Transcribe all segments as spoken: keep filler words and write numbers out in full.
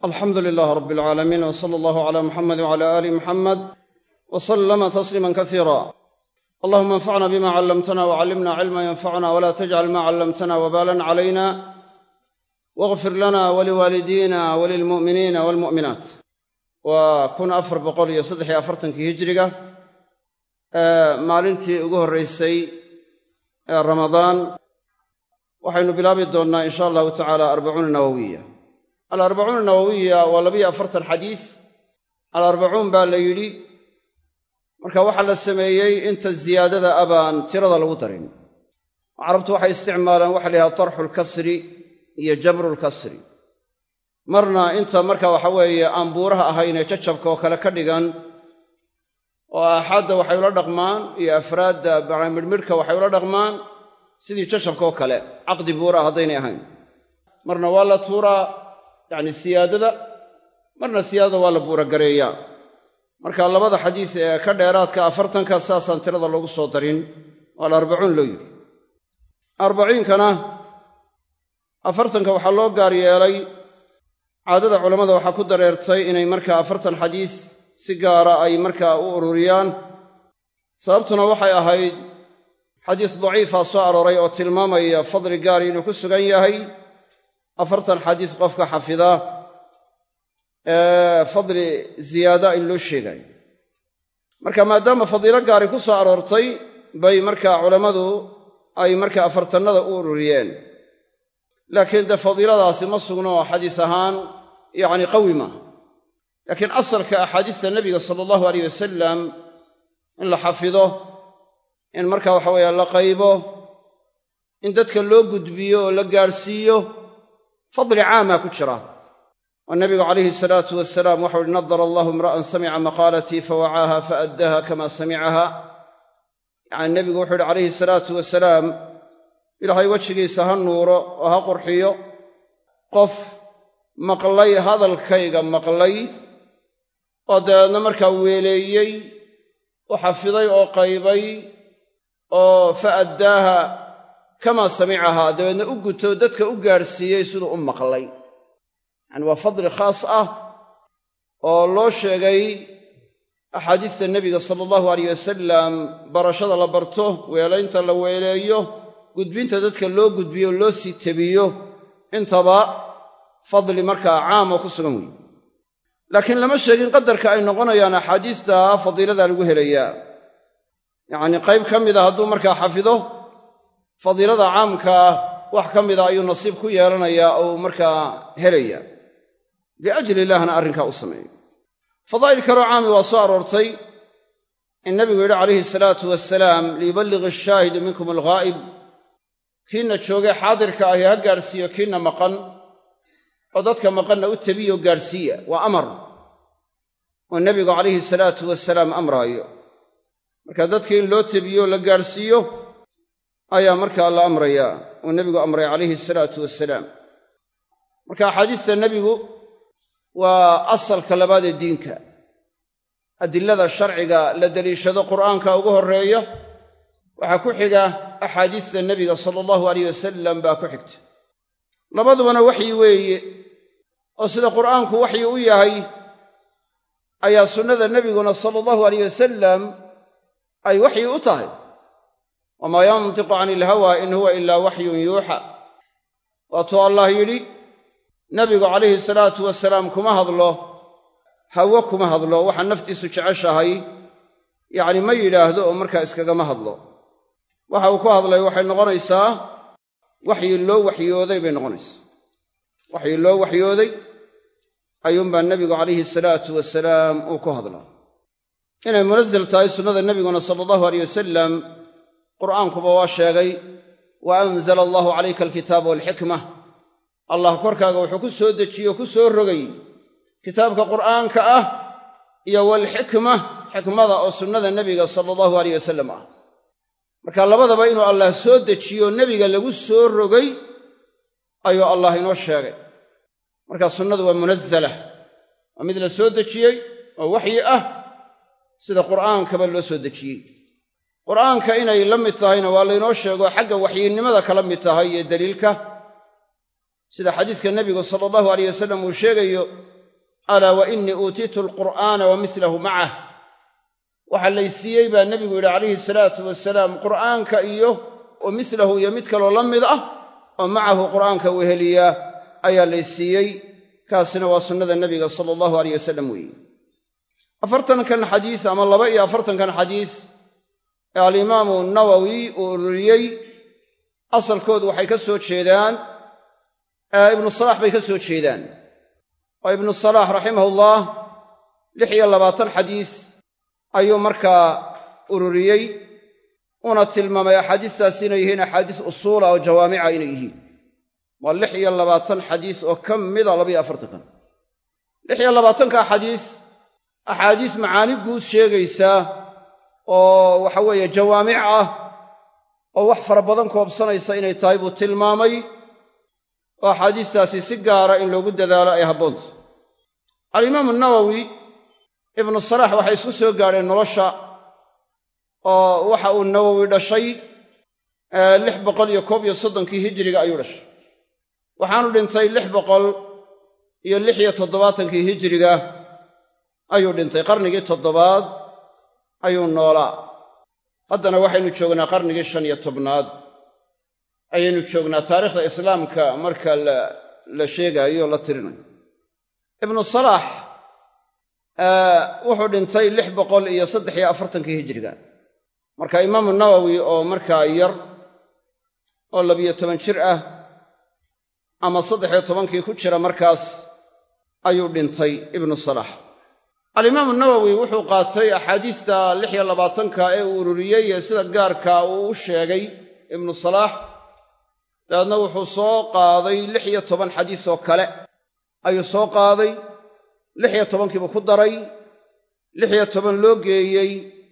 alxamdu lilaah rab alcaalamiin w sala allahu cala muxamedi wcala aali muxamed w salama tasliima kasiira allahuma anfacna bima callamtana wcallimna cilma yanfacuna wla tajcal ma callamtana wbalan calayna wاغfir lana waliwaalidiina walilmu'miniina walmu'minaat waa kun afar boqol iyo saddex iyo afartankii hijiriga maalintii ugu horraysay ee ramadaan waxaynu bilaabi doonnaa in sha allahu tacaala arbacuuna nawowiya alarbacuuna nawowiya waa labiyo afartan xadiis alarbacuun baa la yidhi marka waxaa la sameeyey inta ziyaadada abaan tirada lagu darin carabtu waxay isticmaalaan waxa la yidhaha tarxu lkasri iyo jabru lkasri marna inta marka waxa weeye aan buuraha ahaynee jajabka oo kale ka dhigan oo aaxaadda waxay ula dhaqmaan iyo afraadda bacamidhmidhka waxay ula dhaqmaan sidii jajabka oo kale caqdi buuraha haddaynay ahayn marna waa la tuuraa yacni siyaadada marna siyaadada waa la buuragareeyaa marka labada xadiis ee ka dheeraadka afartanka saasaan tirada loogu soo darin waa alarbacuun loo yidhi arbaciinkana afartanka waxaa loo gaar yeelay caadada culammada waxaa ku dareertay inay markaa afartan xadiis si gaara ay markaa u ururiyaan sababtuna waxay ahayd xadiis daciifaa soo arooray oo tilmaamaya fadli gaari inuu ku sugan yahay afartan xadiis qofka xafida ee fadli ziyaada in loo sheegayo marka maadaama fadiilo gaari ku soo aroortay bay markaa culammadu ay markaa afartannada u ururiyeen laakiin dee fadiiladaasi ma sugno oo xadiis ahaan yacni qawi maaha laakiin asalka axaadiista nebiga sala allahu alayh wasalam in la xafido in marka waxa weeye la qaybo in dadka loo gudbiyo oo la gaadhsiiyo fadli caamaa ku jira oo nebigu calayhi salaatu wasalaam waxau uhi nadara allahu imra'an samica maqaalatii fawacaaha faaddaha kama samicaha yacani nebigu wuxuu uhi calayhi salaatu wasalaam ilaahay wejigiisa ha nuuro oo ha qurxiyo qof maqlay hadalkayga maqlay oo dabeedna markaa weeleeyey oo xafiday oo qaybay oo fa addaaha kamaa samicahaa dabeedna u guto dadka u gaadhsiiyey siduu u maqlay yacani waa fadli khaas ah oo loo sheegay axaadiista nebiga sala allahu alayh wasalam barashada la barto weelaynta la weeleeyo gudbinta dadka loo gudbiyo loo sii tebiyo intaba fadli markaa caamo ku sugan weeye laakiin lama sheegin qadarka ay noqonayaan axaadiista fadiilada lagu helayaa yacnii qayb ka mida hadduu markaa xafido fadiilada caamkaa wax ka mida ayuu nasiib ku yeelanayaa ou markaa helaya liajli illahna arrinkaa u sameeyo fadaa'il kaloo caami waa soo aroortay in nebigu yidhi calayhi salaatu wasalaam liyuballigh ashaahidu minkum alghaa'ib kiinna joogee xaadirka ahi ha gaadhsiiyo kiinna maqan oo dadka maqanna u tebiyo gaadhsiiya waa amar oo nebigu calayhi salaatu wasalaam amraayo marka dadkii in loo tebiyo la gaadhsiiyo ayaa markaa la amrayaa oo nebigu amray calayhi salaatu wasalaam marka axaadiista nebigu waa asalka labaad ee diinka adilada sharciga la deliishado qur'aanka ugu horreeya waxaa ku xiga axaadiista nebiga sala allahu alayh wasalam baa ku xigta labadubana waxyi weeye oo sida qur'aanku waxyi u yahay ayaa sunnada nebiguna sala allahu alayh wasalam ay waxyi u tahay wamaa yantiqu cani ilhawaa in huwa ilaa waxyun yuuxa waatuu allah yidhi nebigu calayhi salaatu wasalaam kuma hadlo hawo kuma hadlo waxa naftiisu jeceshahay yacni ma yidhaahdo oo markaa iskagama hadlo waxa uu ku hadlay waxay noqonaysaa waxyi loo waxyooday bay noqonaysaa waxyi loo waxyooday ayuunbaa nebigu calayhi salaatu wasalaam uu ku hadlaa inay munazal tahay sunnada nebiguna sala allahu alayh wasalam qur'aankuba waa sheegay wa anzala allahu calayka alkitaaba waalxikma allah korkaaga wuxuu ku soo dejiye o ku soo rogay kitaabka qur'aanka ah iyo waalxikma xikmada oo sunnada nebiga sala allahu alayh wasalam ah marka labadaba inuu allah soo dejiyo nebiga lagu soo rogay ayuu allah inoo sheegay marka sunnadu waa munazala waa mid la soo dejiyey oo waxyi ah sida qur'aankaba loo soo dejiyey qur'aanka inay la mid tahayna waa laynoo sheego xagga waxyinimada kala mid tahay iyo daliilka sida xadiiska nebigu sala allahu alayh wasalam uu sheegayo alaa wa innii uutiitu alqur'aana wa milahu macah waxaa laysiiyey baa nebigu yidhi calayhi salaatu wasalaam qur'aanka iyo wa milahu iyo mid kaloo la mid ah oo macahu qur'aanka weheliya ayaa laysiiyey kaasina waa sunnada nebiga sala allahu alayh wasalam weeye afartankan xadiis ama laba iyo afartankan xadiis ee alimaamu nawowi uu ururiyey asalkoodu waxay ka soo jeedaan ibnu salaax bay ka soo jeedaan oo ibnu salaax raximahullah lix iyo labaatan xadiis ayuu markaa ururiyey una tilmaamay axaadiistaas inay yihiin axaadiis usuula oo jawaamica inay yihiin waa lix iyo labaatan xadiis oo ka mida labaiyo afartankan lix iyo labaatanka xadiis axaadiis macaani guud sheegaysa oo waxa weeye jawaamic ah oo wax fara badan koobsanaysa inay tahay buu tilmaamay oo axaadiistaasi si gaara in loogu dadaalo ay habboonta alimaamu nawowi ibnu salaax waxay isku soo gaadheen nolosha oo waxa uu nawowi dhashay lix boqol iyo koob iyo soddonkii hijiriga ayuu dhashay waxaanu dhintay lix boqol iyo lix iyo toddobaatankii hijiriga ayuu dhintay qarnigii toddobaad ayuu noolaa haddana waxaynu joognaa qarnigii shan iyo tobnaad ayaynu joognaa taariikhda islaamka marka la la sheegaayo la tirinayo ibnu salaax wuxuu dhintay lix boqol iyo saddex iyo afartankii hijiriga marka imaamu nawowi oo markaa yar oo labiyo toban jir ah ama saddex iyo tobankii ku jira markaas ayuu dhintay ibnu salaax alimaamu nawowi wuxuu qaatay axaadiista lix iyo labaatanka ee uu ururiyey ee sida gaarka uu u sheegay ibnu salaax dabeedna wuxuu soo qaaday lix iyo toban xadiis oo kale ayuu soo qaaday lix iyo tobankiibuu ku daray lix iyo toban loo geeyey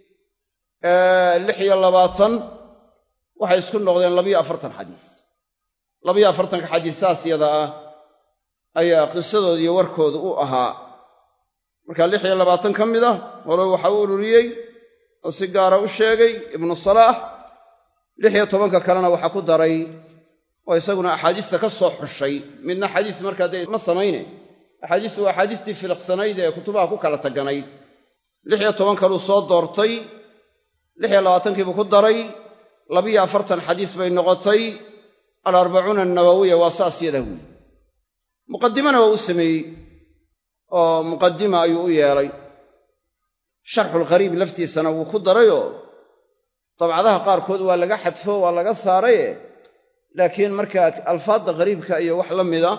lix iyo labaatan waxay isku noqdeen labiyo afartan xadiis labiyo afartanka xadiis saas yada ah ayaa qisadooda iyo warkooda u ahaa marka lix iyo labaatan ka mid ah hore waxa uu ururiyey oo si gaara u sheegay ibnu salaax lix iyo tobanka kalena waxaa ku daray oo isaguna axaadiista ka soo xushay midna xadiis markaa dee ma samayne axaadiistu waa axaadiistii filiqsanayd ee kutubaha ku kala taganayd lix iyo toban kaluu soo doortay lix iyo labaatankiibuu ku daray labiyo afartan xadiis bay noqotay alarbacuuna annawawiya waa saas yada wiy muqadimana waa u sameeyey oo muqadima ayuu u yeelay sharxulghariib laftiisana wuu ku darayoo dabcadaha qaarkood waa laga xadfo waa laga saaraye laakiin markaa alfaadda ghariibka iyo wax la mida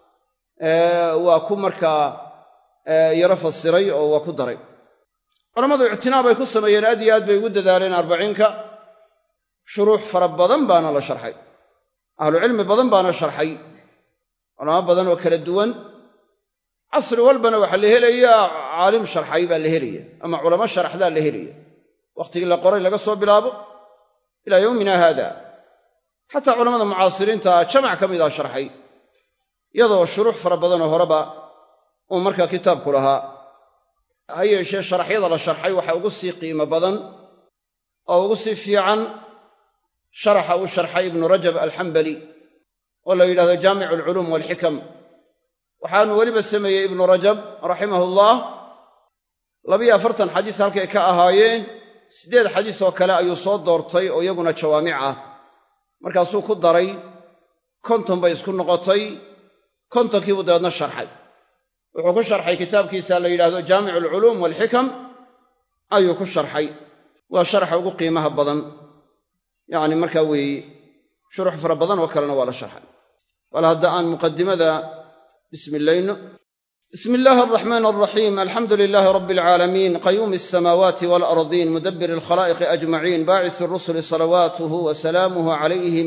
waa ku markaa yaro fasiray oo waa ku daray culammadu ictinaa bay ku sameeyeen aad iyo aad bay ugu dadaaleen arbaciinka shuruux fara badan baana la sharxay ahlucilmi badan baana sharxay culamo badan oo kala duwan casri walbana waxaa la helayaa caalim sharxay baa la helaya ama culamo sharaxdaa la helaya wakhtigii la qoray laga soo bilaabo ilaa yowmina haada xataa culamada mucaasiriinta jamac ka mid ah sharxay iyadoo shuruux fara badanoo horeba uu markaa kitaabku lahaa ha yeeshee sharaxyada la sharxay waxaa ugu sii qiimo badan oo ugu sii fiican sharaxa uu sharxay ibnu rajab alxambali oo la yidhahdo jaamicu alculuum waalxikam waxaanu weliba sameeyey ibnu rajab raximahullah labiyo afartan xadiis halkay ka ahaayeen siddeed xadiis oo kale ayuu soo doortay oo iyaguna jawaamic ah markaasuu ku daray konton bay isku noqotay kontonkiibuu dabeedna sharxay wuxuu ku sharxay kitaabkiisa la yidhaahdo jaamicu alculuum waalxikam ayuu ku sharxay waa sharaxa ugu qiimaha badan yacni markaa weeye shuruux fara badan oo kalena waa la sharxay wal hadda aan muqadimada bismiillayno bismi illaahi alraxmaan alraxiim alxamdu lilaahi rabbi alcaalamiin qayuumi alsamaawaati waalardiin mudabbiri alkhalaa'iqi ajmaciin baacisi rusuli salawaatuhu wa salaamuhu calayhim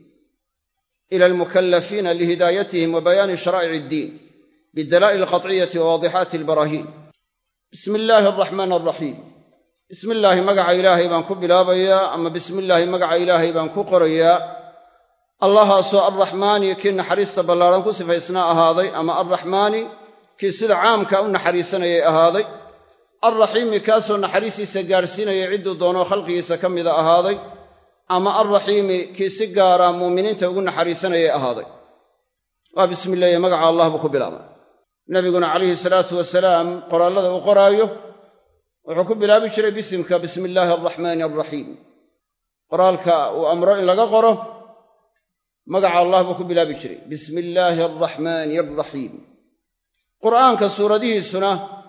ila almukallafiina lihidaayatihim wa bayaani sharaa'ici iddiin bidalaa'il alqaطciyati wa waadixaati albaraahiin bismi illaahi alraxmaan alraxiim bismi illaahi magaca ilaahay baan ku bilaabayaa ama bismi illaahi magaca ilaahay baan ku qorayaa allahaasoo arraxmaani kii naxariista ballaadhan ku sifaysnaa ahaaday ama arraxmaani kii sida caamka u naxariisanayay ahaaday alraxiimi kaasoo naxariistiisa gaadhsiinayay cidduu doonoo khalqigiisa ka mida ahaaday ama alraxiimi kii si gaara muuminiinta ugu naxariisanayay ahaaday waa bismi illaahi magaca allah buu ku bilaabay nabiguna calayhi salaatu wasalaam qoraallada uu qoraayo wuxuu ku bilaabi jiray bisimka bismi illaahi araxmaani araxiim qoraalka uu amro in laga qoro magaca allah buu ku bilaabi jiray bismi illaahi araxmaani araxiim qur'aanka suuradihiisuna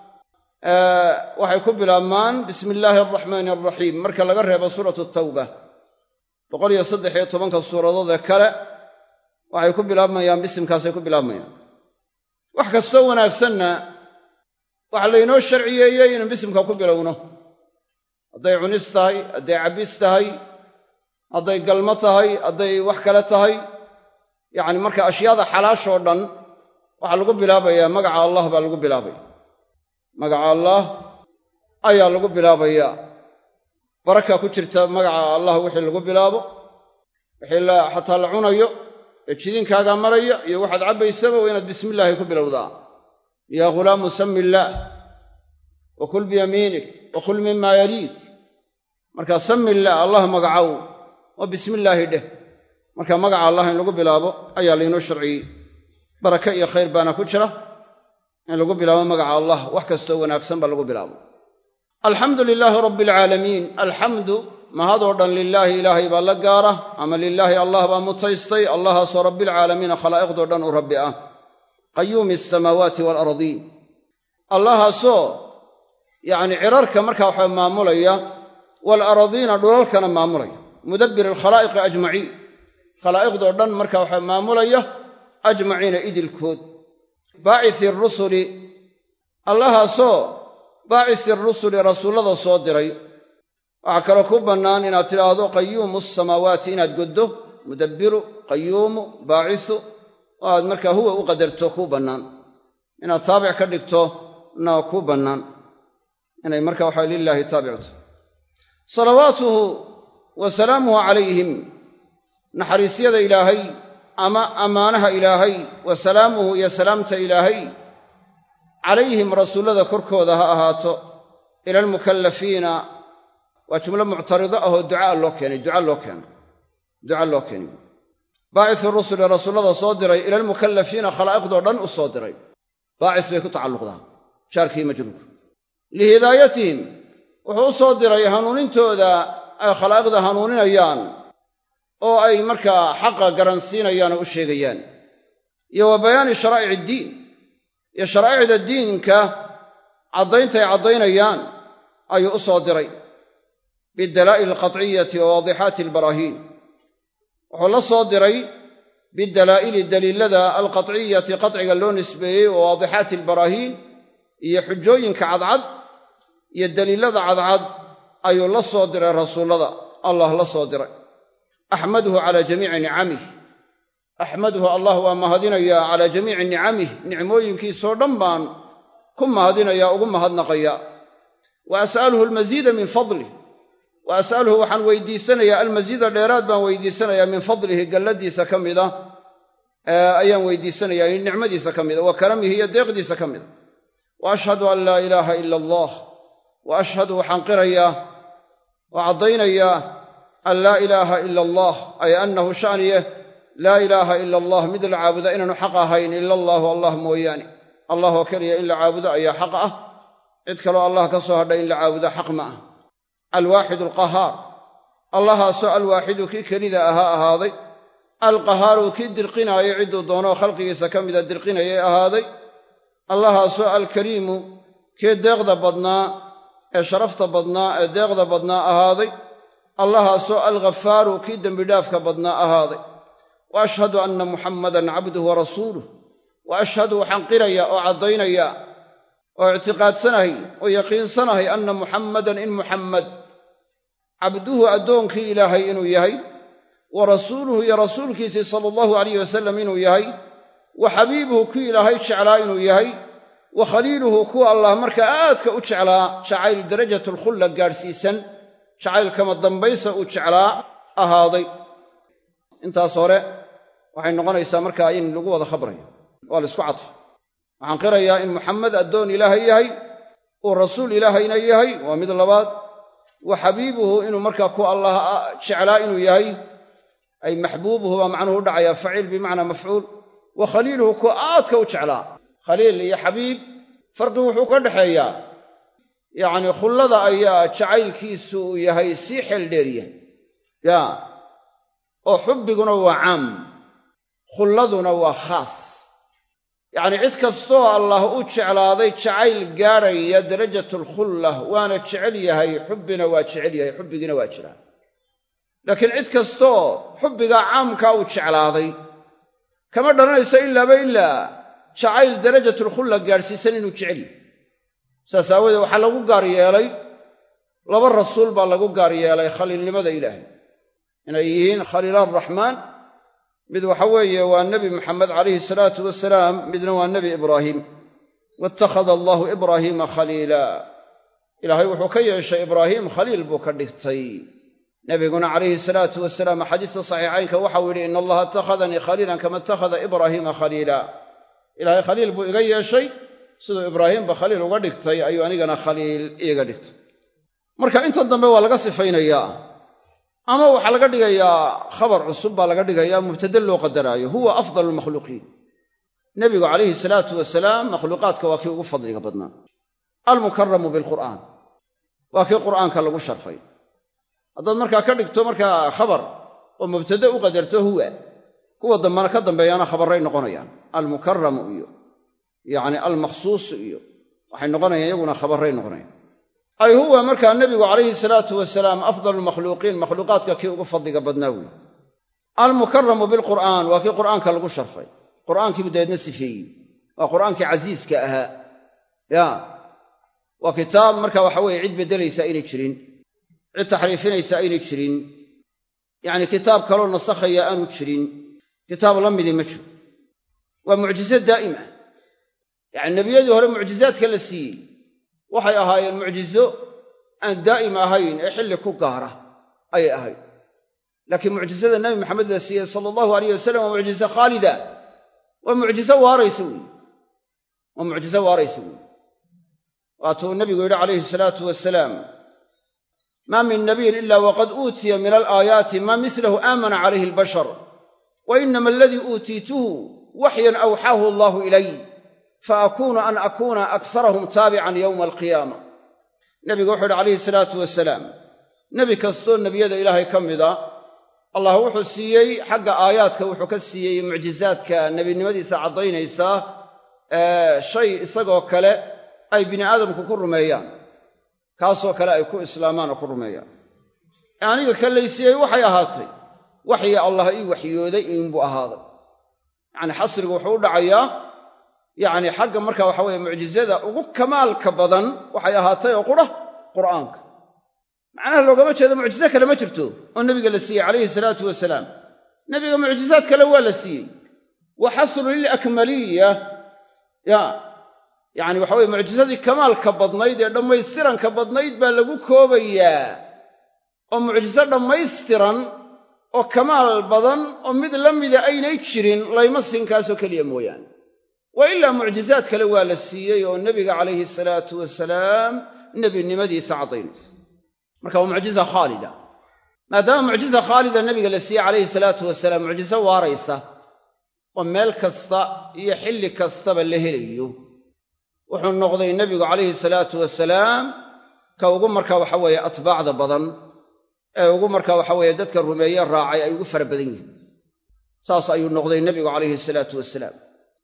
waxay ku bilaabmaan bismi illaahi araxmaani araxiim marka laga reebo suuratu tawba boqol iyo saddex iyo tobanka suuradood ee kale waxay ku bilaabmayaan bisimkaasay ku bilaabmayaan wax kastoo wanaagsanna waxaa laynoo sharciyeeyey inuu bisimka ku bilowno hadday cunis tahay hadday cabbis tahay hadday galmo tahay hadday wax kale tahay yacni marka ashyaada xalaashoo dhan waxaa lagu bilaabayaa magaca allah baa lagu bilaabaya magaca allah ayaa lagu bilaabayaa baraka ku jirta magaca allah wixii lagu bilaabo wixii la xataa la cunayo ee jidinkaagaa maraya iyo waxaad cabbaysaba waa inaad bismillaahi ku bilowdaa yaa ghulaamu sami illaah wa kul biyamiinik wa kul mimaa yaliik markaa sami illaah allah magacow waa bismillaahi dheh marka magaca allah in lagu bilaabo ayaa laynoo sharciyey baraka iyo khayr baana ku jira in lagu bilaabo magaca allah wax kastoo wanaagsan ba lagu bilaabo alxamdu lilaahi rabbi alcaalamiin alxamdu mahadoo dhan lilaahi ilaahay baa la gaara ama lilaahi allah baa mutaystay allahaasoo rabbialcaalamiina khalaa'iqdoo dhan u rabbi ah qayuumi asamaawaati waalardiin allahaasoo yacni cirarka markaa waxaa maamulaya waalaradiina dhulalkana maamulaya mudabbir alkhalaa'iqi ajmaciin khalaa'iqdoo dhan markaa waxaa maamulaya ajmaciina idilkood baacisi rusuli allahaasoo baacisi rusuli rasuullada soo diray waxaa kaloo ku bannaan inaad tidhaahdo qayuumu asamaawaati inaad goddo mudabbiru qayuumu baacisu oo aad markaa huwa u qadarto kuu bannaan inaad taabic ka dhigto na kuu bannaan inay marka waxaa lilaahi taabicto salawaatuhu wa salaamuhu calayhim naxariisyada ilaahay ama ammaanaha ilaahay wa salaamuhu iyo salaamta ilaahay calayhim rasuullada korkooda ha ahaato ila almukallafiina waa jumlo muctarido ahoo ducaa loo keenay duca loo keenay duca loo keenay baacisu rusuli rasuullada soo diray ila almukallafiina khalaa'iqdoo dhan u soo diray baacis bay ku tacalluqdaa jaarkii majruur lihidaayatihim wuxuu u soo diray hanuunintooda ay khalaa'iqda hanuuninayaan oo ay markaa xaqa garansiinayaan oo u sheegayaan iyo wa bayaani sharaa'ic iddiin iyo sharaa'icda diinka caddayntaay caddaynayaan ayuu u soo diray bidalaa'il alqatciyati wa waadixaati albaraahiin wuxuu la soo diray bidalaa'ili daliilada alqatciyati qatciga loo nisbeeyey wa waadixaati albaraahiin iyo xujooyinka cadcad iyo daliilada cadcad ayuu la soo diray rasuullada allah la soo diray axmaduhu calaa jamiici nicamih axmaduhu allah waa mahadinayaa calaa jamiici nicamih nicmooyinkiisoo dhan baan ku mahadinayaa ugu mahadnaqayaa wa as'aluhu almasiida min fadlih wa as'aluhu waxaan weydiisanayaa almasiida dheeraad baan weydiisanayaa min fadlihi galladiisa ka mida ayaan weydiisanayaa in nicmadiisa ka mida wa karamihi iyo deeqdiisa ka mida wa ashhadu an laa ilaaha ila allah wa ashhadu waxaan qirayaa oo caddaynayaa an laa ilaaha ila allah ay annahu sha'niye laa ilaaha ila allah mid la caabuda inaanu xaq ahayn ila allaahu allah mooyaane allah oo keliya in la caabudo ayaa xaq ah cid kaloo allah ka soo hadhay in la caabudo xaq ma ah alwaaxidu alqahaar allahaasoo alwaaxidu kii kelida ahaa ahaaday alqahaaru kii dirqinaayay cidduu doonoo khalqigiisa ka mida dirqinayay ahaaday allahaasoo alkariimu kii deeqda badnaa ee sharafta badnaa ee deeqda badnaa ahaaday allahaasoo alghafaaru kii dembidhaafka badnaa ahaaday wa ashhadu anna muxammadan cabduhu wa rasuuluh wa ashhadu waxaan qirayaa oo caddaynayaa oo ictiqaadsanahay oo yaqiinsanahay anna muxammadan in muxammed cabduhu addoonkii ilaahay inuu yahay wa rasuuluhu iyo rasuulkiisii sala allahu alayh wasalam inuu yahay wa xabiibuhu kii ilaahay jeclaa inuu yahay wa khaliiluhu kuwa allah markaa aadka u jeclaa jacayl darajatulkhulla gaadhsiisan jacaylkama dambaysa uu jeclaa ahaaday intaas hore waxay noqonaysaa markaa in lagu wada khabrayo waa la isku cadfa waxaan qirayaa in muxamed addoon ilaahay yahay uu rasuul ilaahayna yahay waa mid labaad wa xabiibuhu inuu markaa ku allah jeclaa inuu yahay ay maxbuubuhu baa macnuhu u dhacayaa faciil bimacnaa mafcuul wa khaliiluhu kuwa aadka u jeclaa khaliil iyo xabiib farqi wuxuu ka dhaxeeyaa yacni khullada ayaa jacaylkiisu uu yahay sii xeel dheeryahay ya oo xubbiguna waa caam khulladuna waa khaas yacni cid kastoo allah u jeclaaday jacayl gaadhaya darajatulkhulla waana jecel yahay xubbina waa jecel yahay xubbigiina waa jiraa laakiin cid kastoo xubbigaa caamkaa uu jeclaaday kama dhalanayso ilaaba ilaa jacayl darajatulkhulla gaadhsiisan inuu jecel yahay saas aawadeed waxaa lagu gaar yeelay laba rasuul baa lagu gaar yeelay khaliilnimada ilaahay inay yihiin khaliilaaraxmaan mid waxa weeye waa nebi maxamed calayhi salaatu wasalaam midna waa nebi ibraahim waitakhada allaahu ibraahiima khaliila ilaahay wuxuu ka yeeshay ibraahiim khaliil buu ka dhigtay nebiguna calayhi salaatu wasalaam xadiiska saxiixaynka waxau yidhi ina allaha ittakhadanii khaliilan kama ittakhada ibraahiima khaliila ilaahay khaliil buu iga yeeshay siduu ibraahiimba khaliil uga dhigtay ayuu anigana khaliil iiga dhigtay marka intan dambe waa laga sifaynayaa ama waxaa laga dhigayaa khabar cusub baa laga dhigayaa mubtade loo qadaraayo huwa afdalu lmakhluuqiin nebigu calayhi salaatu wasalaam makhluuqaadka waa kii ugu fadliga badnaa almukaramu bilqur'aan waa kii qur'aanka lagu sharfay haddaad markaa ka dhigto markaa khabar oo mubtade u qadarto huwa kuwa dambana ka dambeeyaana khabarray noqonayaan almukaramu iyo yacni almakhsuusu iyo waxay noqonayaan iyaguna khabarray noqonayaan ay huwa markaa nebigu calayhi salaatu wasalaam afdalu lmakhluuqiin makhluuqaadka kii ugu fadliga badnaa wey almukaramu bilqur'aan waa kii qur'aanka lagu sharfay qur'aankiibu dabeedna sifeeyey waa qur'aankii casiiska ahaa ya waa kitaab marka waxa weeye cid beddelaysa aynay jirin cid taxriifinaysa aynay jirin yacni kitaab kaloo nasakhaya aanu jirin kitaab la midii ma jiro waa mucjizo daa'ima yacni nebiyadii hore mucjizaadka la siiyey waxay ahaayeen mucjizo aan daa'im ahayn ee xilli ku gaara ayay ahayd laakiin mucjizada nebi maxamed la siiyey sala allahu alayh wasalam waa mucjizo khaalida waa mucjizo waaraysa weeye waa mucjizo waaraysa weeye waatuu nebigu yidhi calayhi salaatu wasalaam maa min nabiyin ila waqad uutiya min alaayaati maa mislahu aamana calayhi albashar wa inama aladii uutiituhu waxyan awxaahu allahu ilay faakuunu an akuuna aksarahum taabican yowma alqiyaama nebigu wuxuu yidhi calayhi salaatu wasalaam nebi kastoo nebiyada ilaahay ka mida allah wuxuu siiyey xagga aayaadka wuxuu ka siiyey mucjizaadka nebinimadiisa caddaynaysaa ee shay isagoo kale ay bini aadamku ku rumeeyaan kaasoo kale ay ku islaamaan oo ku rumeeyaan aniga ka laysiiyey waxay ahaatay waxyi allah ii waxyooday inbuu ahaaday yacni xasrigu wuxuu u dhacayaa yacni xagga marka waxa weeye mucjizada ugu kamaalka badan waxay ahaatay oo qura qur'aanka macnaha loogama jeedo mucjizo kale ma jirto oo nebiga la siiyey calayhi salaatu wasalaam nebiga mucjizaad kale waa la siiyey wa xasru lilakmaliya ya yacni waxa weye mucjizadii kamaalka badnayd ee dhammaystiranka badnayd baa lagu koobayaa oo mucjizo dhammaystiran oo kamaal badan oo mid la mida aynay jirin layma siinkaasoo keliya mooyaane wa ilaa mucjizaad kale waa la siiyey oo nebiga calayhi salaatu wasalaam nebinimadiisa caddaynaysa marka waa mucjiza khaalida maadaama mucjiza khaalida nebiga la siiyey calayhi salaatu wasalaam mucjizo waaraysa oo meel kasta iyo xilli kastaba la helayo wuxuu noqday nebigu calayhi salaatu wasalaam ka ugu marka waxa weeye atbaacda badan ee ugu marka waxa weeye dadka rumeeye raacay ay ugu fara badan yihiin saas ayuu noqday nebigu calayhi salaatu wasalaam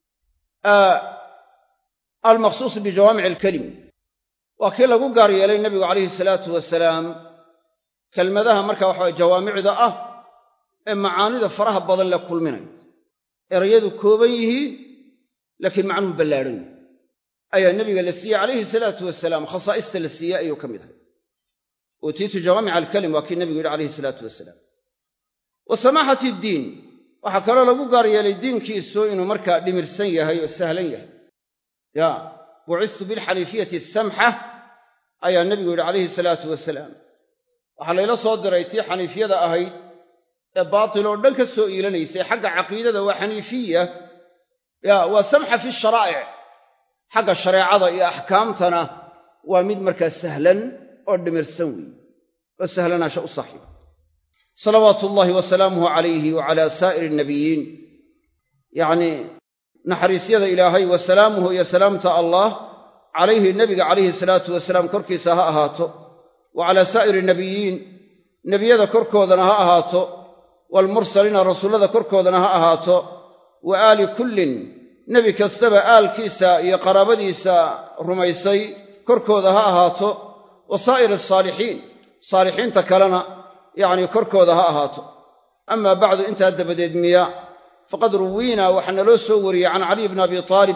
almaqsuus bijawaamic alkelim waa kii lagu gaar yeelay nebigu calayhi salaatu wasalaam kelmadaha marka waxaweye jawaamicda ah ee macaanida faraha badan la kulminayo erayadu kooban yihiin laakiin macnuhu ballaadhan yihi ayaa nebiga la siiyey calayhi salaatu wasalaam khasaa'ista la siiyey ayuu ka mid ahay uutiitu jawaamica alkelim waa kii nebigu yidhi calayhi salaatu wasalaam wa samaaxati iddiin waxaa kaloo lagu gaar yeelay diinkiisu inuu markaa dhimirsan yahay oo sahlan yahay ya bucistu bilxaniifiyati asamxa ayaa nebigu yidhi calayhi salaatu wasalaam waxaa layla soo diray tii xaniifiyada ahayd ee baatil oo dhan ka soo iilanaysay xagga caqiidada waa xaniifiya ya waa samxa fi sharaa'ic xagga shareecada iyo axkaamtana waa mid markaa sahlan oo dhimirsan weeye oo sahlanaasha u saaxiiba salawaatu ullaahi wa salaamuhu calayhi wa calaa saa'iri annabiyiin yacnii naxariisyada ilaahay wa salaamuhu iyo salaamta allah calayhi nebiga calayhi salaatu wasalaam korkiisa ha ahaato wa calaa saa'iri nebiyiin nebiyada korkoodana ha ahaato waalmursaliina rasuullada korkoodana ha ahaato wa aali kullin nebi kastaba aalkiisa iyo qaraabadiisa rumaysay korkooda ha ahaato wa saa'iri asaalixiin saalixiinta kalena yacnii korkooda ha ahaato amaa bacdu intaa dabadeed miya faqad ruwiina waxaa naloo soo wariyey can caliy bni abi aalib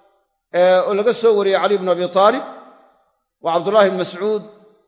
oo laga soo wariyey caliy bni abi aalib wa cabdullaahi bni mascuud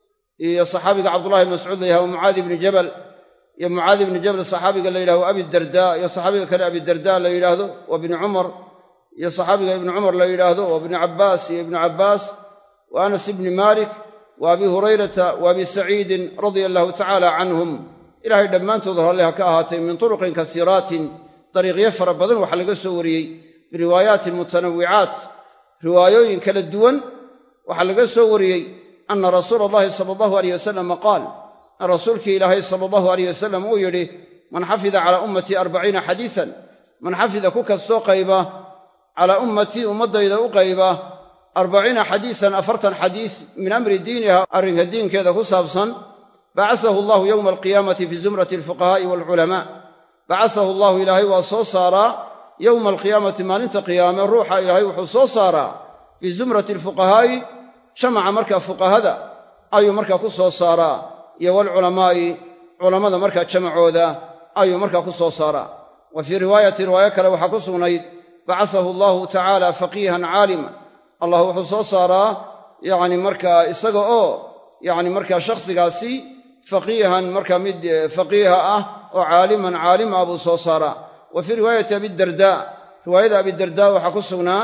iyo saxaabiga cabdullahi bni mascuud la yidhahdo mucaadi bni jabal iyo mucaadi bni jabal saxaabiga la yidhahdo abidardaa iyo saxaabiga kale abidardaa la yidhaahdo wa bni cumar iyo saxaabiga ibni cumar la yidhaahdo wa bni cabbaas iyo ibni cabbaas wa anas ibni maalik wa abi hurayrata wa abi saciidin radia allahu tacaala canhum ilaahay dhammaantood ralle ha ka ahaatay min turuqin kasiiraatin dariiqyo fara badan waxaa laga soo wariyey biriwaayaatin mutanawwicaat riwaayooyin kala duwan waxaa laga soo wariyey anna rasuula allahi sala allahu alayh wasalam qaal in rasuulkii ilaahay sala allahu alayh wasalam uu yidhi man xafida calaa ummatii arbaciina xadiisan man xafida ku kastoo qayba calaa ummatii ummaddayda u qayba arbaciina xadiisan afartan xadiis min amri diiniha arrinka diinkeeda ku saabsan bacasahu allahu yowma alqiyaamati fi zumrati alfuqahaa'i waalculamaa bacasahu allahu ilaahay waa soo saaraa yowma alqiyaamati maalinta qiyaame ruuxa ilaahay wuxuu soo saaraa fii zumrati alfuqahaa'i jamaca markaa fuqahada ayuu markaa ku soo saaraa iyo waalculamaa'i culammada markaa jamacooda ayuu markaa ku soo saaraa wa fii riwaayati riwaayo kale waxaa ku sugnayd bacasahu allahu tacaala faqiihan caalima allah wuxuu soo saaraa yacni markaa isaga oo yacni markaa shakhsigaasi faqiihan markaa mid faqiiha ah oo caaliman caalim ah buu soo saaraa wa fii riwaayati abidardaa riwaayada abidardaa waxaa ku sugnaa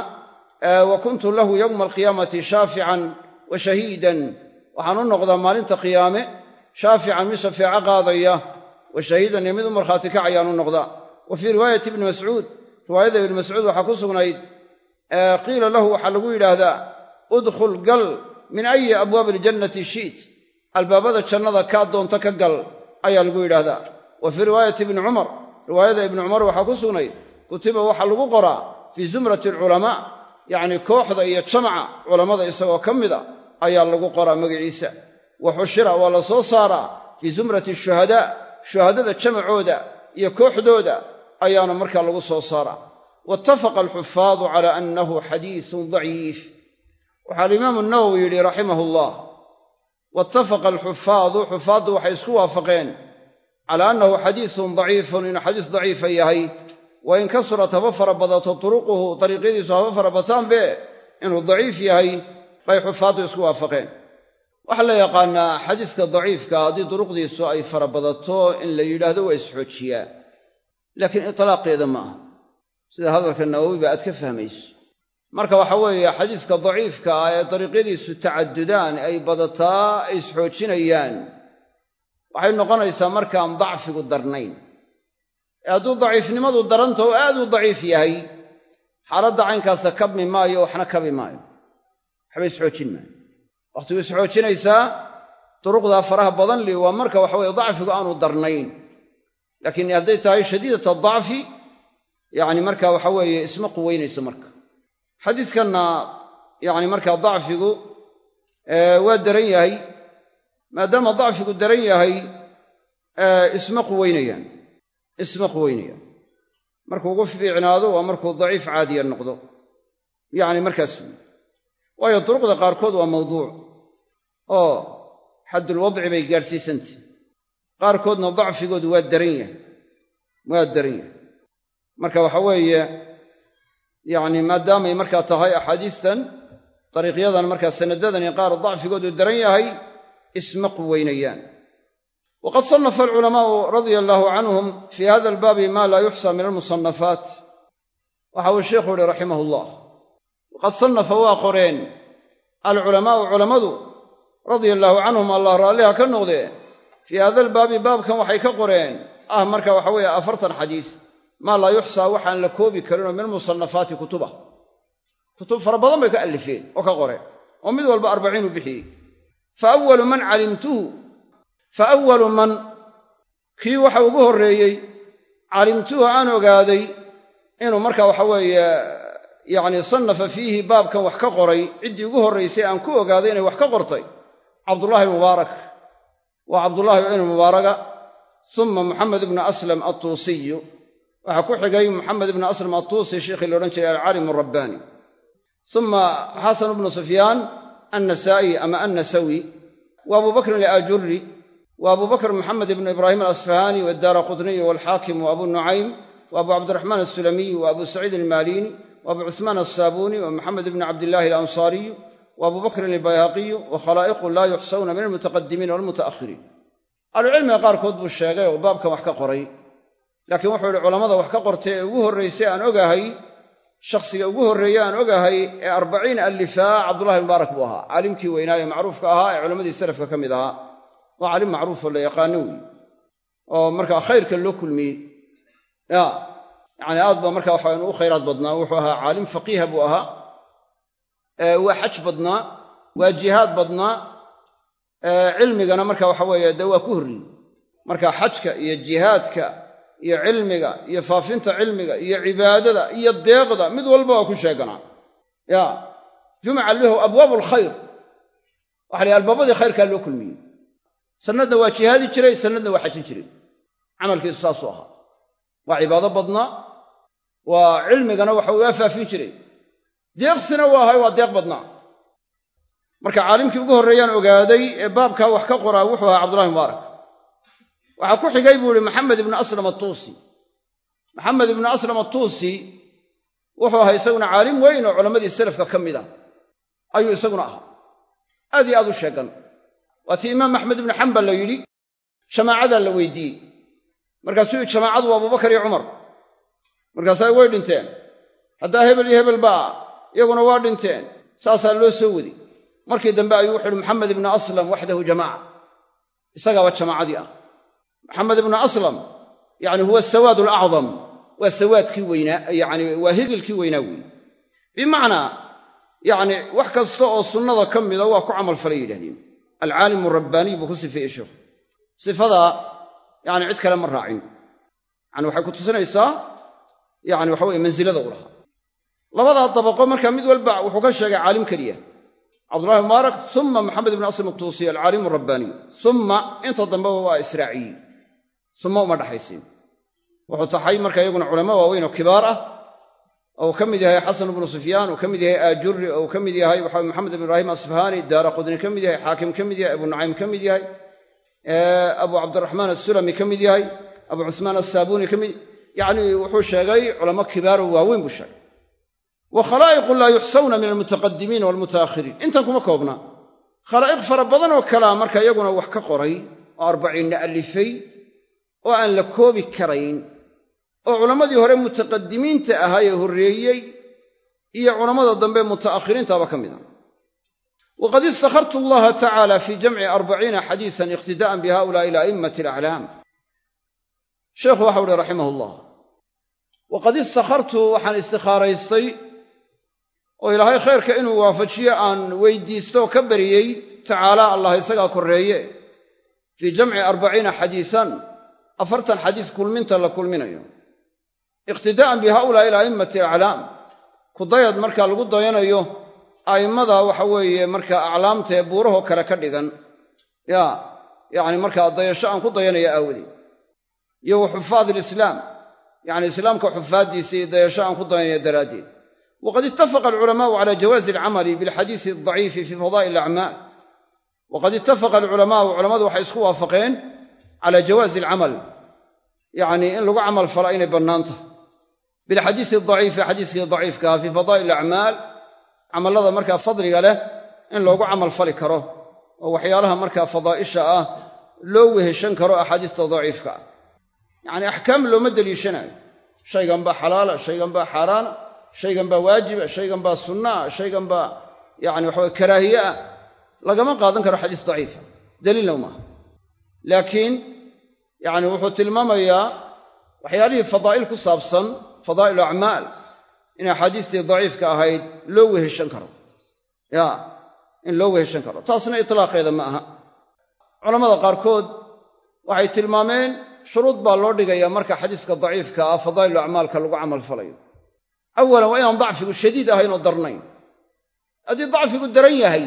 wa kuntu lahu yowma alqiyaamati shaafican wa shahiidan waxaan u noqdaa maalinta qiyaame shaafican mid shafeeco qaadaya wa shahiidan iyo mid u markhaati kacayaan u noqdaa wa fii riwaayati ibni mascuud riwaayada ibni mascuud waxaa ku sugnayd qiila lahu waxaa lagu yidhaahdaa udkhul gal min ayi abwaabi aljannati shiit albaabada jannada kaa doonta ka gal ayaa lagu yidhaahdaa wa fii riwaayati ibni cumar riwaayada ibni cumar waxaa ku sugnayd kutiba waxaa lagu qoraa fii zumrati alculamaa yacnii kooxda iyo jamaca culammada isagoo ka mida ayaa lagu qoraa magaciisa wa xushira waa la soo saaraa fii zumrati shuhadaa shuhadada jamacooda iyo kooxdooda ayaana markaa lagu soo saaraa waitafaqa alxufaadu calaa annahu xadiisun daciif waxaa alimaamu nawowi yidhi raximahu allah waitafaqa alxufaadu xufaaddu waxay isku waafaqeen calaa annahu xadiisun daciifun inuu xadiis daciifa yahay wa in kasurat haba fara badato turuquhu dariiqyadiisu haba fara bataanbe inuu daciif yahay bay xufaaddu isku waafaqeen waxaa la yaqaannaa xadiiska daciifka haddii duruqdiisu ay fara badato in la yidhaahdo waa isxoojiyaa laakiin itlaaqeeda ma aha sida hadalka nawowiba aad ka fahmayso marka waxa weeye xadiiska daciifka ah ee dariiqyadiisu tacadudaan ay badataa ay isxoojinayaan waxay noqonaysaa markaan dacfigu darnayn ee hadduu daciifnimadu daranta oo aad u daciif yahay xaaladda caynkaasa kabmi maayo waxna kabi maayo waxba isxoojin maayo wakhtigu isxoojinaysaa duruqdaa faraha badan li waa marka waxa weye dacfigu aanu darnayn laakiin hadday tahay shadiidata dacfi yacni marka waxa weeye isma quweynayso marka xadiiskanna yacni markaa dacfigu waa daran yahay maadaama dacfigu daran yahay isma quweynayaan isma quweynayaan markuu ugu fiicnaado waa markuu daciif caadiya noqdo yacni markaas waayo duruqda qaarkood waa mawduuc oo xaddulwadci bay gaadhsiisantahy qaarkoodna dacfigoodu waa daran yahay waa daran yahay marka waxa weeye yacni maadaamay markaa tahay axaadiistan dariiqyadan markaa sanadadani qaar dacfigoodu daran yahay isma quweynayaan waqad sannafa alculamaa'u radia allaahu canhum fii hada albaabi maa laa yuxsaa min almusannafaat waxa uu sheikhu yihi raximahu llah waqad sannafa waa qoreen alculamaa'u culammadu radia allaahu canhum allah raalliha ka noqdee fii hada albaabi baabkan waxay ka qoreen ah marka waxa weeye afartan xadiis maa laa yuxsaa waxaan la koobi karinoo min musannafaati kutuba kutub fara badan bay ka allifeen oo ka qoreen oo mid walba arbaciin u bixiyey fa awalu man calimtuhu fa awalu man kii waxa ugu horreeyey calimtuhu aan ogaaday inuu markaa waxa weeye yacni sannafa fiihi baabkan wax ka qoray ciddii ugu horraysay aan ku ogaaday inay wax ka qortay cabdullaahi mubaarak waa cabdullaahi ibnu mubaaraga uma moxamed ibnu aslam attuusiyu waxaa ku xigay moxamed ibnu aslam attuusi sheikhii la odhan jiray alcaalim rabbaani uma xasan ibnu sufyaan annasaa'i ama annasawi wa abu bakrin alaajurri wa abu bakr moxamed ibnu ibraahim alasfahaani wadaara qutniy waalxaakim wa abu nucaym wa abu cabdiraxmaan assulamiy wa abu saciid almaaliini wa abu cuثmaan assaabuni wa moxamed ibni cabdillaahi alansaariyu wa abu bakrin albayhaqiyu wa khalaa'iqu laa yuxsawna min almutaqadimiina walmuta'akhiriin ahlucilmiga qaarkood buu sheegay oo baabkan wax ka qoray laakiin wuxuu yidhi culammada wax ka qortay ee ugu horraysay aan ogahay shakhsiga ugu horreeye aan ogahay ee arbaciin allifaa cabdullahi mubaarak buu ahaa caalimkii weynaa ee macruufka ahaa ee culammadii salafka ka mid ahaa waa caalim macruufoo la yaqaano weeye oo markaa khayrka loo kulmiyey ya yacni aad baa markaa waxa u khayraad badnaa wuxuu ahaa caalim faqiiha buu ahaa waa xaj badnaa waa jihaad badnaa cilmigana marka waxa weeye dee waa ku horriyey marka xajka iyo jihaadka iyo cilmiga iyo faafinta cilmiga iyo cibaadada iyo deeqda mid walba waa ku sheeganaa ya jumica lahu abwaabu alkhayr waxa la albaabadii khayrkaa loo kulmiyey sanadna waa jihaadi jiray sanadna waa xajin jiray camalkiisu saasuu ahaa waa cibaado badnaa waa cilmigana waxa waa faafin jiray deeqsina waa ahay waa deeq badnaa marka caalimkii ugu horreeyaan ogaaday ee baabkaa wax ka qoraa wuxuu ahaa cabdullahi mubaarak waxaa ku xigay buu ihi maxamed ibnu aslam attuusi maxamed ibnu aslam attuusi wuxuu ahaa isaguna caalim weyn oo culammadii salafka ka mid a ayuu isaguna ahaa aad iyo aad u sheegan waatii imaam axmed ibnu xambal la yidhi jamaacadaa la weydiiyey markaasuu yidhi jamaacadu waa abubakar iyo cumar markaasaa way dhinteen haddaa hebel iyo hebel baa iyaguna waa dhinteen saasaa loo soo wadi markii dambe ayuu wuxu uhi maxamed ibnu aslam waxdahu jamaaca isagaaba jamaacadii ah maxamed ibnu aslam yacni huwa asawaad alacdam waa sawaadkii weynaa yacni waa higilkii weynaa weeye bimacnaa yacni wax kasta oo sunnada ka mida waa ku camal falay yidhahdeen alcaalim rabbaaniy buu ku sifeeyey sheekhu sifadaa yacni cid kale ma raacin yacni waxay ku tusinaysaa yacni waxa weye mansilada u lahaa labadaa dabaqo markaa mid walba wuxuu ka sheegay caalim keliya cabdullahi mubaarak uma maxamed ibnu aslam atuusiy alcaalim rabbaaniy uma inta dambeba waa israaciyi uma uma dhaxaysiin wuxuu taxay marka iyaguna culamo waaweyn oo kibaar ah oo uu ka mid yahay xasan ibnu sufyaan uu ka mid yahay aajurri oo uu ka mid yahay waxa maxamed ibnu ibraahim asfahaani daara qudni ka mid yahay xaakim ka mid yahay abu nucaym ka mid yahay abu cabdiraxmaan assulami ka mid yahay abu cuثmaan assaabuni ka mid yacni wuxuu sheegay culamo kibaaroo waaweyn buu sheegay wa khalaa'iqu laa yuxsawna min almutaqadimiina waalmuta'akhiriin intan kuma koobna khalaa'iq fara badan oo kalea marka iyaguna wax ka qoray oo arbaciinna allifay oo aan la koobi karayn oo culammadii hore mutaqadimiinta ahaa ee horreeyey iyo culammada dambe muta'akhiriintaaba ka mid a waqad istakhartu allaha tacaala fii jamci arbaciina xadiisan iqtidaa'an bihaa'ulaa'i ala'immati alaclaam sheekhu waxau uhi raximah ullah waqad istakhartu waxaan istikhaaraystay oo ilaahay khayrka inuu waafajiyo aan weydiisto ka bariyey tacaala allah isagaa korreeye fii jamci arbaciina xadiisan afartan xadiis kulminta la kulminayo iqtidaa'an bihaa'ulaa'i ala'immati alaclaam kudayad markaa lagu dayanayo a'immada waxa weeye markaa aclaamta ee buurahoo kale ka dhigan ya yacni markaa dayasho aan ku dayanaya aawadeed iyo wa xufaad alislaam yacni islaamka xufaaddiisa iyo dayasho aan ku dayanaya daraaddeed waqad ittafaqa alculamaa'u cala jawaazi alcamali bilxadiisi aldaciifi fii fadaa'il alacmaal waqad ittafaqa alculamaa'u culammadu waxay isku waafaqeen cala jawaazi alcamal yacni in lagu camal fala inay bannaan tahay bilxadiisi adaciifi xadiiskii daciifkaha fii fadaa'il alacmaal camallada markaa fadliga leh in loogu camal fali karo oo waxyaalaha markaa fadaa'isha ah loo weheshan karo axaadiista daciifka ah yacni axkaam looma deliishanayo shaygan baa xalaala shaygan baa xaaraana shaygan baa waajiba shaygan baa sunnaa shaygan baa yacni waxaweye karaahiye ah lagama qaadan karo xadiis daciifa daliilna maaha laakiin yacni wuxuu tilmaamayaa waxyaalihii fadaa'il ku saabsan fadaa'ilu acmaal in axaadiistii daciifka ahayd loo weheshan karo ya in loo weheshan karo taasna itlaaqeeda ma aha culammada qaarkood waxay tilmaameen shuruud baa loo dhigayaa marka xadiiska daciifka ah fadaa'ilu acmaalka lagu camal falayo awalan waa inaan dacfigu shadiid ahayn oo darnayn haddii dacfigu daran yahay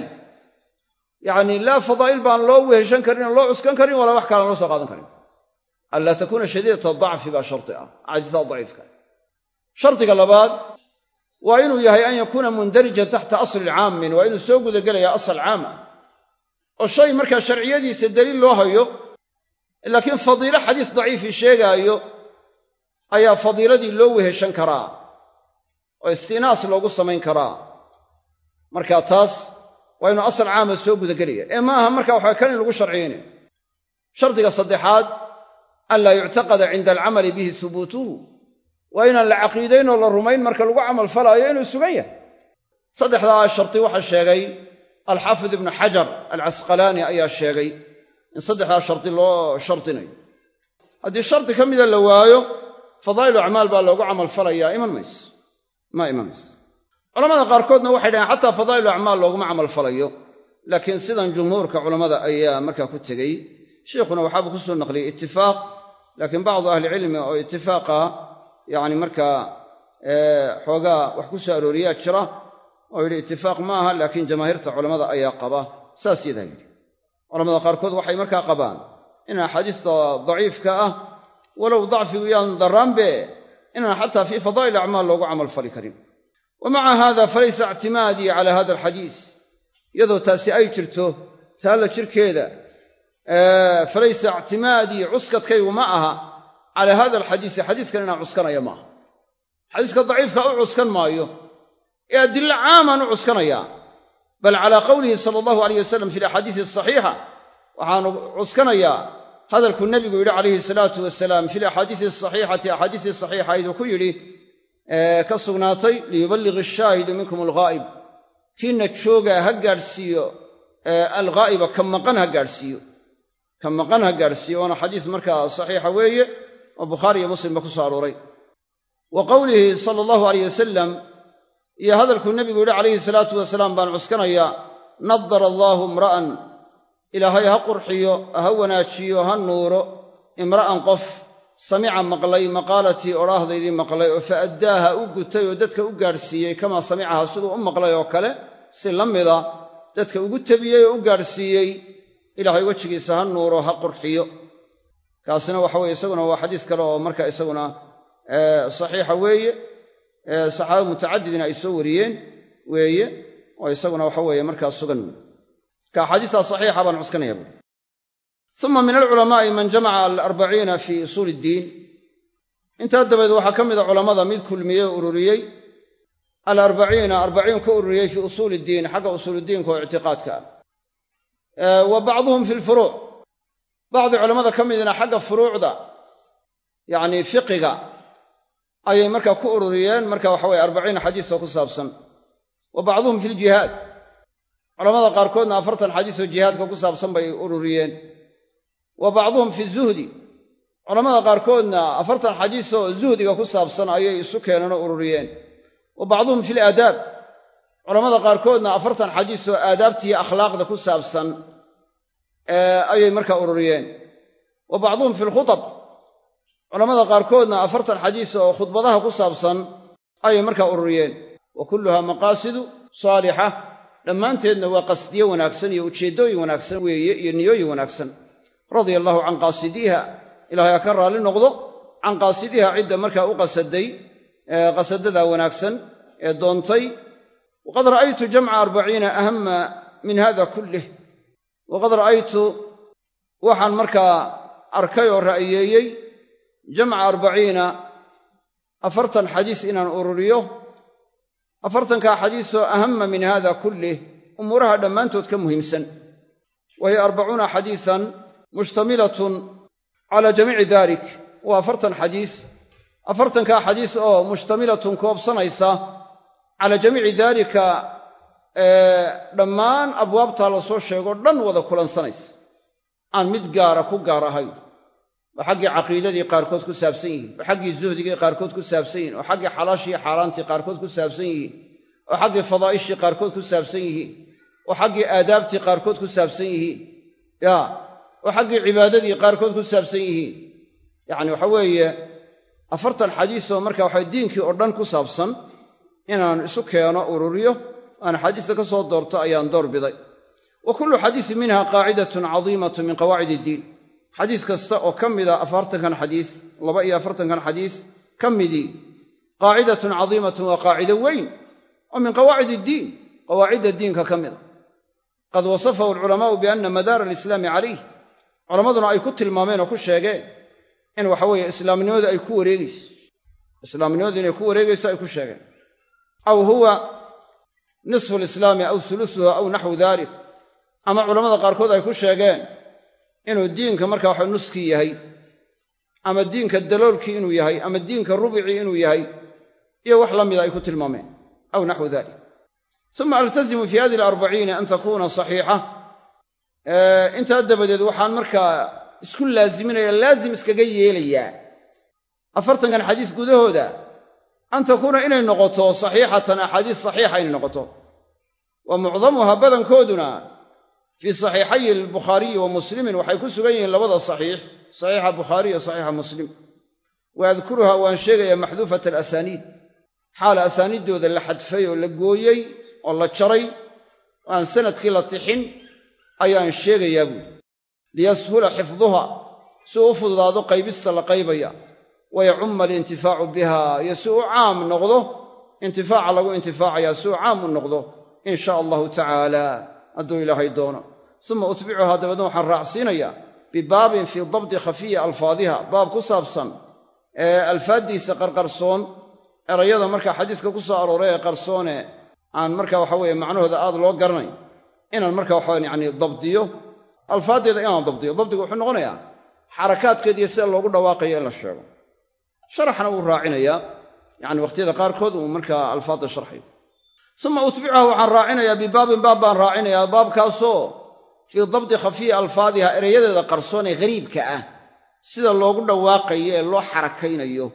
yacni laa fadaa'il baan loo weheshan karin oo loo cuskan karin walaa wax kalaan loo soo qaadan karin anlaa takuuna shadiidata dacfi baa shardi ah cajisaha daciifka shardiga labaad waa inuu yahay an yakuuna mundarijan taxta aslin caamin waa inuu soo gudagelaya asal caam ah oo shay markaa sharciyadiisa daliil loo hayo laakiin fadiilo xadiis daciifii sheegaayo ayaa fadiiladii loo weheshan karaa oo istinaas loogu samayn karaa marka taas waa inuu asal caama soo gudagelaya ee ma aha marka waxaa kan in lagu sharciyeynayo shardiga saddexaad an laa yuctaqada cinda alcamali bihi hubuutuhu waa inaan la caqiidayn oo la rumayn marka lagu camal falaayo inuu sugan yahay saddexdaa shardi waxaa sheegay alxaafid ibnu xajar alcasqalaani ayaa sheegay in saddexdaa shardi loo shardinayo haddii shardi ka mida la waayo fadaa'ilu acmaal baa loogu camal falayaa iman mayso ma iman mayso culamada qaarkoodna waxay dhaheen xataa fadaa'ilu acmaal looguma camal falayo laakiin sidan jumhuurka culammada ayaa markaa ku tegey sheikhuna waxaabuu ku soo naqliyey itifaaq laakiin bacdu ahlicilmi oo itifaaqa yacni markaa xoogaa wax ku soo arooriyaa jira oo yidhi itifaaq ma aha laakiin jamaahiirta culammada ayaa qaba saas yadaa yidhi culamada qaarkood waxay markaa qabaan in axaadiista daciifka ah walow dacfigu yaanu daraanbe inaan xataa fii fadaa'il acmaal loogu camal fali karin wa maca haada falaysa ictimaadii calaa hada alxadiis iyadoo taasi ay jirto taalla jirkeeda falaysa ictimaadii cuskadkaygu ma aha calaa hada alxadiisi xadiiskan inaan cuskanaya maaha xadiiska daciifka u cuskan maayo ee adillo caamaan u cuskanayaa bal calaa qowlihi sala allahu alayh wasalam fi alaxaadiisi asaxiixa waxaanu cuskanayaa hadalkuu nebigu yidhi calayhi salaatu wasalaam fi alaxaadiisi asaxiixati axaadiisii saxiixayduu ku yidhi ka sugnaatay liyuballigh ashaahidu minkum alghaa'ib kiina joogaa ha gaadhsiiyo alghaa'iba ka maqan ha gaadhsiiyo ka maqan ha gaadhsiiyo waana xadiis markaa saxiixa weeye oo bukhaari iyo muslim ba ku soo arooray wa qowlihi sala allahu alayh wasalam iyo hadalkuu nebigu yidhi calayhi salaatu wasalaam baan cuskanayaa nadara allaahu imra'an ilaahay ha qurxiyo ha wanaajiyo ha nuuro imra'an qof samica maqlay maqaalatii odhaahdaydii maqlay oo fa addaaha u gutay oo dadka u gaadhsiiyey kamaa samicaha siduu u maqlay oo kale si la mida dadka ugu tabiyey oo u gaadhsiiyey ilaahay wejigiisa ha nuuro ha qurxiyo kaasina waxa weye isaguna waa xadiis kale oo marka isaguna saxiixa weeye saxaaba mutacadidina ay soo wariyeen weeye oo isaguna waxa weeye markaa sugan wey ka axaadiistaa saxiixa baan cuskanaya buuri uma min alculamaa'i man jamaca alarbaciina fii usuuli iddiin intaa dabeed waxaa ka mida culammada mid kulmiyey oo ururiyey alarbaciina arbaciin ka ururiyey fii usuuli iddiin xagga usuuliddiinka oo ictiqaadka ah wa bacduhum fi lfuruuc bacdi culammada ka midna xagga furuucda yacni fiqiga ayay markaa ku ururiyeen marka waxa weye arbaciin xadiisoo ku saabsan wa bacduhum fi ljihaad culamada qaarkoodna afartan xadiisoo jihaadka ku saabsan bay ururiyeen wa bacduhum fi zuhdi culamada qaarkoodna afartan xadiisoo zuhdiga ku saabsan ayay isu keeneen oo ururiyeen wa bacduhum fi laadaab culamada qaarkoodna afartan xadiisoo aadaabtiiyo akhlaaqda ku saabsan ayay markaa ururiyeen wa bacduhum fi lkhutab culamada qaarkoodna afartan xadiis oo khudbadaha ku saabsan ayay markaa ururiyeen wa kulluhaa maqaasidu saalixa dhammaanteedna waa qasdiyo wanaagsan iyo ujeeddooyin wanaagsan weeye iyo niyooyin wanaagsan radia allahu can qaasidiiha ilahay ha ka raalli noqdo can qaasidiha cidda markaa u qasaday qasadadaa wanaagsan ee doontay waqad ra'aytu jamca arbaciina ahama min hada kullih waqad ra'aytu waxaan markaa arkay oo ra'yeeyey jamca arbaciina afartan xadiis inaan ururiyo afartankaa xadiisoo ahama min hada kullih umuuraha dhammaantood ka muhiimsan wa hiya arbacuuna xadiisan mushtamilatun calaa jamiici dalik waa afartan xadiis afartankaa xadiis oo mushtamilatun koobsanaysa calaa jamiici daalika dhammaan abwaabtaa la soo sheego dhan wada kulansanaysa aan mid gaara ku gaar ahayn oo xaggii caqiidadii qaarkood ku saabsan yihiin oo xaggii zuhdigii qaarkood ku saabsan yihiin oo xaggii xalaashii xaaraantii qaarkood ku saabsan yihiin oo xaggii fadaa'ishii qaarkood ku saabsan yihiin oo xaggii aadaabtii qaarkood ku saabsan yihiin ya oo xaggii cibaadadii qaarkood ku saabsan yihiin yacni waxa weeye afartan xadiisoo marka waxa diinkii oo dhan ku saabsan inaan isu keeno ururiyo aan xadiiska ka soo doorto ayaan door biday wa kullu xadiisin minha qaacidatun cadiimatun min qawaacid iddiin xadiis kasta oo ka mida afartankan xadiis laba iyo afartankan xadiis ka midii qaacidatun cadiimatun waa qaacido weyn oo min qawaacid iddiin qawaacidda diinka ka mida qad wasafahu alculamaa'u bianna madaara alislaami calayh culammaduna ay ku tilmaameen oo ku sheegeen in waxa weeye islaamnimadu ay ku wareegayso islaamnimadu inay ku wareegayso ay ku sheegeen aw huwa nisfu alislaami aw hulusuhu aw naxwu dalik ama culammada qaarkood ay ku sheegeen inuu diinka markaa waxa nuskii yahay ama diinka daloolkii inuu yahay ama diinka rubicii inuu yahay iyo wax la mida ay ku tilmaameen aw naxwu dalik uma altazimu fi hadihi alarbaciina an takuuna saxiixa intaa dabadeed waxaan markaa isku laaziminaya laazim iskaga yeelayaa afartankan xadiis gudahooda an takuuna inay noqoto saxiixatan axaadiis saxiixa inay noqoto wa mucdamuha badankooduna fii saxiixayi albukhaariyi wa muslimin waxay ku sugan yihiin labada saxiix saxiixa bukhaari iyo saxiixa muslim wa adkuruha waan sheegayaa maxduufata alasaniid xaala asaaniiddooda la xadfay oo la gooyey oo la jaray oo aan sanadkii la tixin ayaan sheegayaa buuri liyashula xifduha si uu u fududaado qaybista la qaybaya wayacumma alintifaacu biha iyo si uu caam noqdo intifaaca lagu intifaacayaa si uu caam u noqdo in shaa allahu tacaala hadduu ilaahay doono uma utbicuhaa dabeedna waxaan raacsiinayaa bibaabin fii dabdi khafiyi alfaadiha baab ku saabsan ee alfaaddiisa qarqarsoon erayada markaa xadiiska ku soo arooray ee qarsoone aan markaa waxa weeye macnahooda aad loo garanay inaan markaa waxa yacni dabdiyo alfaaddeeda inaan dabdiyo dabdigu wuxuu noqonayaa xarakaadkeediiyo sida loogu dhawaaqayo in la sheego sharaxna wuu raacinayaa yacni wakhtiyada qaarkood uu markaa alfaadda sharxayo uma utbicuha waxaan raacinayaa bibaabin baab baan raacinayaa baabkaasoo fii dabdi khafiyi alfaadiha erayadeeda qarsoon ee ghariibka ah sida loogu dhawaaqayo ee loo xarakaynayo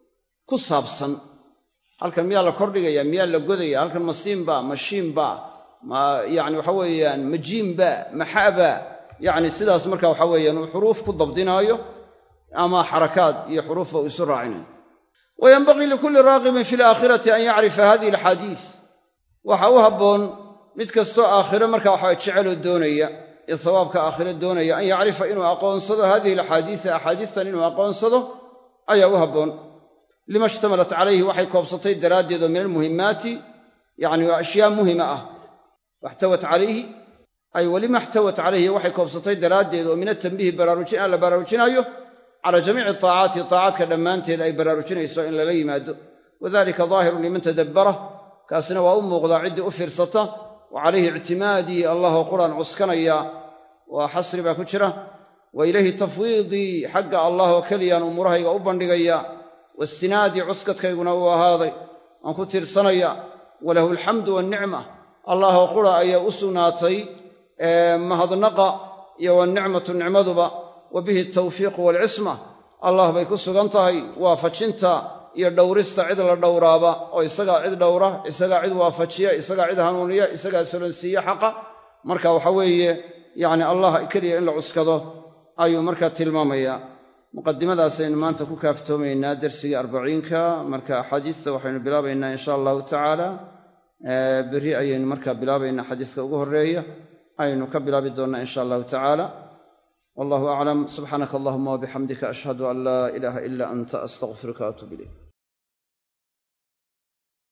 ku saabsan halkan miyaa la kordhigaya miyaa la godaya halkan masiinba mashiinba ma yacni waxa weeyaan majiinba maxaba yacni sidaas marka waxa weeyaan uu xuruuf ku dabdinaayo ama xarakaad iyo xuruufba uu isu raacinayo wayanbagii likulli raaqibin fi alaakhirati an yacrifa hadihi alxaadiis waxa u habboon mid kastoo aakhiro marka waxa jeceloo doonaya ee sawaabka aakhiro doonaya an yacrifa inuu aqoonsado hadihi alaxaadiisa axaadiistan inuu aqoonsado ayaa u habboon lima ishtamalat calayhi waxay koobsatay daraaddeed oo min almuhimmaati yacni waa ashyaa muhima ah waxtawat calayhi ay walima ixtawat calayhi waxay koobsatay daraaddeed oo min atanbiihi baraarujin aan la baraarujinaayo calaa jamiici taacaati taacaadka dhammaanteed ay baraarujinayso in lala yimaado wadalika daahirun liman tadabbara kaasina waa u muuqdaa ciddii u fiirsata wa calayhi ictimaadii allahoo quraan cuskanaya waa xasri baa ku jira wa ilayhi tafwiidii xagga allahoo keliyaan umuurahayga u bandhigaya waistinaadii cuskadkayguna uu ahaaday waan ku tiirsanaya walahu alxamdu waannicma allahoo qura ayaa u sugnaatay mahadnaqa iyo wanicmatu nicmaduba wa bihi altawfiiqu waalcisma allah bay ku sugan tahay waafajinta iyo dhowrista cid la dhowraaba oo isagaa cid dhowra isagaa cid waafajiya isagaa cid hanuuniya isagaa solansiiya xaqa marka waxa weeye yacni allah keliya in la cuskado ayuu markaa tilmaamayaa muqadimadaasaynu maanta ku kaaftoomaynaa dersigii arbaciinka marka axaadiista waxaynu bilaabaynaa in sha allahu tacaala berri ayaynu markaa bilaabaynaa xadiiska ugu horreeya aynu ka bilaabi doonnaa in sha allahu tacaala wallahu aclam subxaanaka allahuma wabixamdika ashhadu an laa ilaaha ila anta astaqfiruka waatuub ilayk